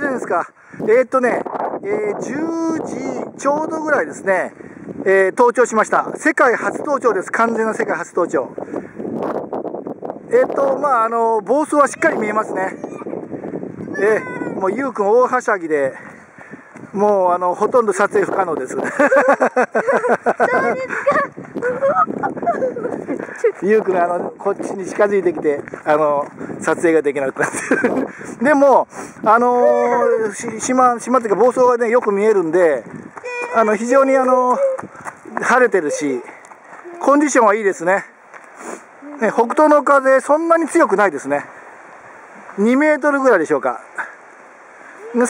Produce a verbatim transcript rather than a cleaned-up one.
んですか。えー、っとね、えー、じゅうじちょうどぐらいですね、えー、登頂しました。世界初登頂です。完全な世界初登頂。えー、っと、まあ、あの、房総はしっかり見えますね。えー、もう、ゆうくん大はしゃぎで、もう、あの、ほとんど撮影不可能です。そうですか。ゆうくんがあのこっちに近づいてきて、あの撮影ができなくなってる。でも、あのー、島、島っていうか房総がね、よく見えるんで、あの非常にあの晴れてるし、コンディションはいいですね。ね、北東の風、そんなに強くないですね。にメートルぐらいでしょうか。